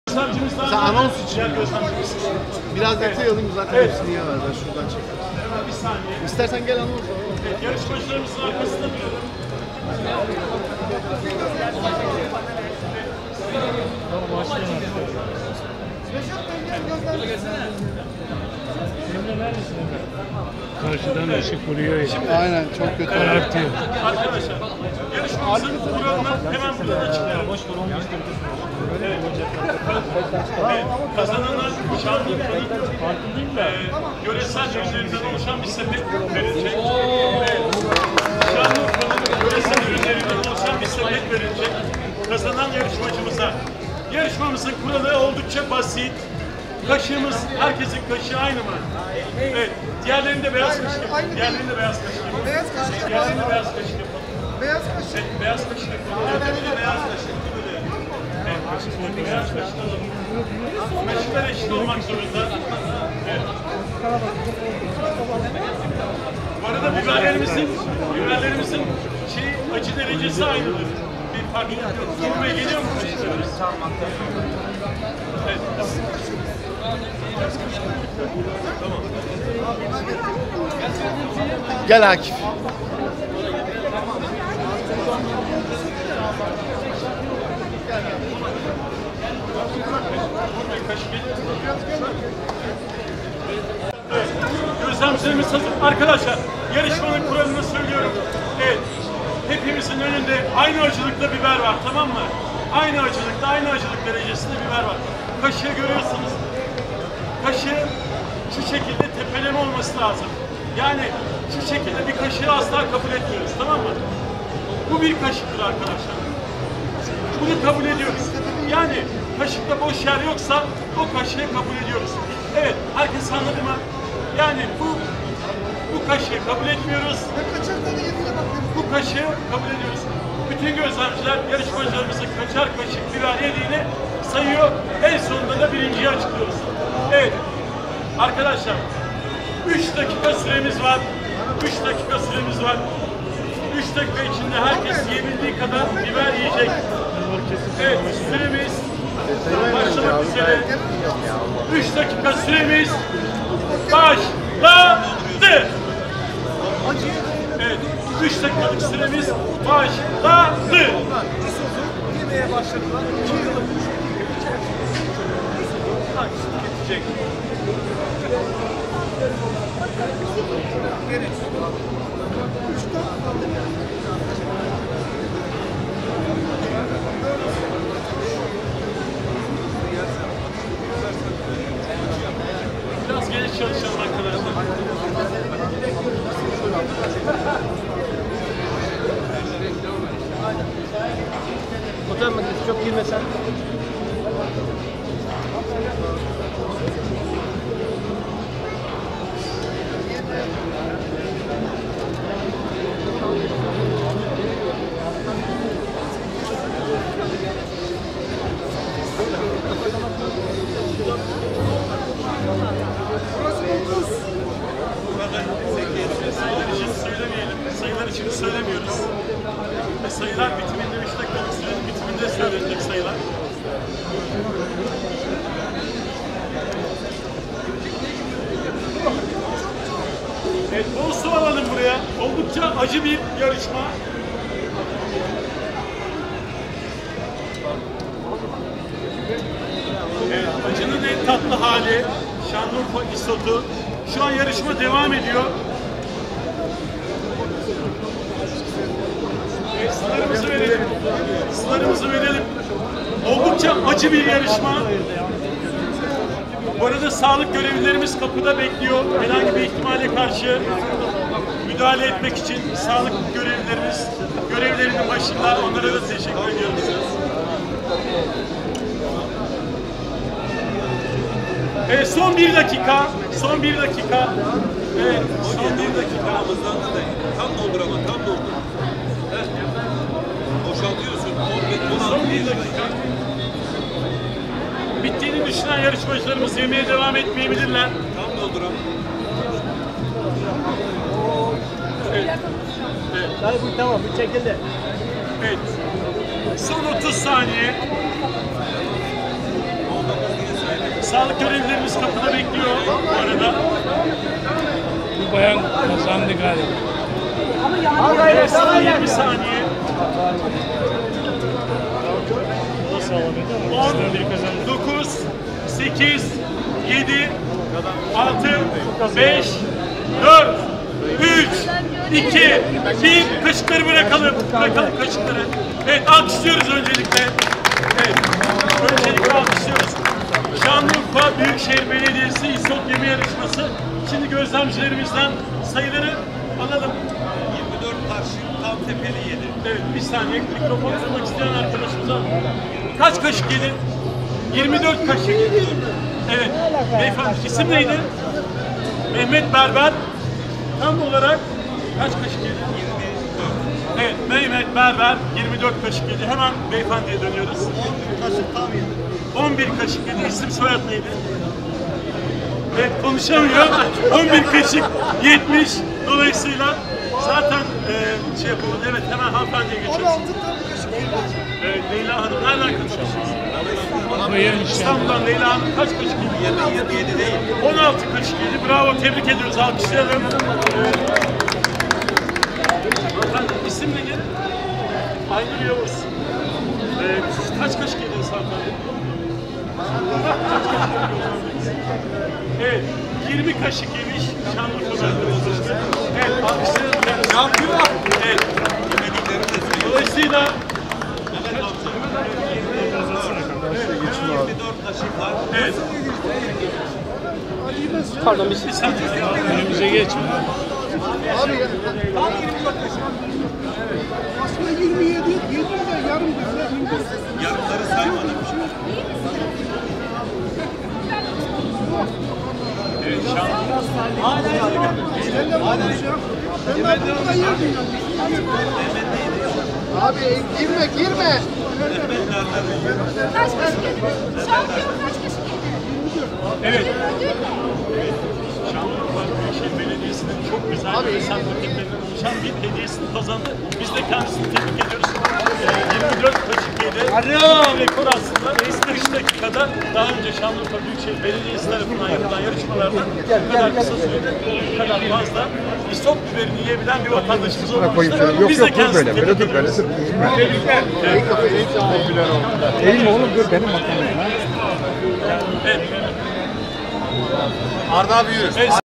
Sen anons için biraz detay alayım zaten hepsini yanar. Ben şuradan çekeyim. Hemen bir saniye. İstersen gel anons. Evet, yarışmacılarımızın arkasında duralım. Karşıdan ışık vuruyor ya. Aynen çok kötü. Karartıyor. Arkadaşlar, yarışmamızın kuralını hemen buradan açıklayalım. Evet. Evet, kazananlar Şanlıurfa'nın yöresel ürünlerinden oluşan bir sepet verilecek. Evet. Şanlıurfa'nın yöresel ürünlerinden oluşan bir sepet verilecek. Kazanan yarışmacımıza. Yarışmamızın kuralı oldukça basit. Kaşığımız, herkesin kaşığı aynı mı? Evet. Diğerlerinde beyaz kaşık yapalım. Diğerlerinde beyaz kaşık yapalım. Beyaz kaşık Diğerlerinde beyaz kaşık yapalım. Beyaz kaşık. Evet, beyaz kaşık yapalım. Diğerlerinde beyaz kaşık. Evet, beyaz kaşık alalım. Kaşıklar eşit olmak zorunda. Evet. Bu arada biberlerimizin acı derecesi aynıdır. Bir farklılık yok. Buraya geliyor mu kaşıklarımız? Evet, tamam. Tamam. Gel Akif. Gözlemcilerimiz hazır. Arkadaşlar, yarışmanın kuralını söylüyorum. Evet, hepimizin önünde aynı acılıkta biber var, tamam mı? Aynı acılıkta, aynı acılık derecesinde biber var. Kaşığı görüyorsunuz. Kaşığı şu şekilde tepeleme olması lazım. Yani şu şekilde bir kaşığı asla kabul etmiyoruz, tamam mı? Bu bir kaşıktır arkadaşlar. Bunu kabul ediyoruz. Yani kaşıkta boş yer yoksa o kaşığı kabul ediyoruz. Evet, herkes anladı mı? Yani bu kaşığı kabul etmiyoruz. Bu kaşığı kabul ediyoruz. Bütün gözlemciler yarışmacılarımızın kaçar kaşık biber yediğini sayıyor. En sonunda da birinciyi açıklıyoruz. Evet. Arkadaşlar 3 dakika süremiz var. 3 dakika süremiz var. 3 dakika içinde herkes yiyebildiği kadar biber yiyecek. Evet, süremiz başlamak üzere. 3 dakika süremiz başladı. Evet, 3 dakikalık süremiz başladı. Yemeye başladılar. 2 yıllık geçecek. Biraz geniş çalışalım arkadaşlar. Fotoğraf makinesi çok girmesen. Sayılar için söylemiyoruz. Sayılar bitiminde 3 dakikalık sürenin bitiminde söylenecek sayılar. Evet, bol su alalım buraya. Oldukça acı bir yarışma. Evet, acının en tatlı hali Şanlıurfa isotu. Şu an yarışma devam ediyor. Evet, sularımızı verelim. Sularımızı verelim. Oldukça acı bir yarışma. Bu arada sağlık görevlilerimiz kapıda bekliyor. Herhangi bir ihtimale karşı müdahale etmek için sağlık görevlilerimiz görevlerinin başında, onlara da teşekkür ediyoruz. Evet, son 1 dakika. Son 1 dakika. Evet, son 1 dakika. Tam doldur ama, tam doldur. Boşaltıyorsun. Son 1 dakika. Bittiğini düşünen yarışmacılarımız yemeğe devam etmeyebilirler. Tam doldur ama. Evet. Evet. Hayır bu tamam, bu çekildi. Evet. Son 30 saniye. Sağlık görevlilerimiz kapıda bekliyor bu arada. Bu bayan kazandı galiba. Evet, son 20 saniye. 10, 9, 8, 7, 6, 5, 4, 3, 2, 1. Kaşıkları bırakalım. Bırakalım kaşıkları. Evet, alkışlıyoruz öncelikle. Evet, öncelikle alkışlıyoruz. Şanlıurfa Büyükşehir Belediyesi İSOT Yeme Yarışması. Şimdi gözlemcilerimizden sayıları alalım. 24 karşı tam tepeli yedi. Evet, bir saniye mikrofonu tutmak isteyen arkadaşımıza. Kaç kaşık yedi? 24 kaşık. Evet, beyefendi isim neydi? Mehmet Berber. Tam olarak kaç kaşık yedi? 24. Evet, Mehmet Berber 24 kaşık yedi. Hemen beyefendiye dönüyoruz. 10 kaşık tam yedi. 11 kaşık yedi. İsim soyad neydi? Evet, konuşamıyor. 11 kaşık 70. Dolayısıyla zaten şey yapalım. Evet, hemen hanımefendiye geçiyoruz. 16 tam kaşık yedi. Evet, Leyla Hanım nereden katılıyorsunuz? Buyurun işte. İstanbul'dan Leyla Hanım kaç kaşık yedi? 7 değil. 16 kaşık yedi. Bravo, tebrik ediyoruz. Alkışlayalım. Hanımefendi, isim neydi? Aynur Yavuz. Siz kaç kaşık yediniz hanımefendi? Evet, 20 kaşık yemiş Şanlıurfa'da arkadaşlar. Evet, alkışlayalım. Şampiyon. Evet. Yemediklerini de söyleyeyim. Dolayısıyla 24 kaşık var. evet. Pardon bir Bir saniye. Önümüze geçme. Abi ya. Tam 24 kaşık. Aslında 27 de yarım dediler 24. Yarımları saymadım. Evet, Şanlıurfa. Sen de varmış ya. Ben de burada yerdim ya. Abi girme girme. Kaç kaşık yediniz? Şampiyon kaç kaşık yedi? Evet. Ödül ne? Şanlıurfa Büyükşehir Belediyesi'nin çok güzel ve sembollerinden oluşan bir hediyesini kazandı. Biz de kendisini tebrik ediyoruz. 24 kaşık yedi. Rekor aslında. 45 dakikada daha önce Şanlıurfa Büyükşehir Belediyesi tarafından yapılan yarışmalarda bu kadar kısa sürede bu kadar fazla isot biberini yiyebilen bir vatandaşımız olmamıştı. Yok Biz yok de dur kendisini böyle. tebrik Böyle dur ediyoruz. böyle dur. Tebrikler. Evet. Popüler oldu. Eğilme oğlum dur benim makamım. Evet. Arda Büyür. Evet,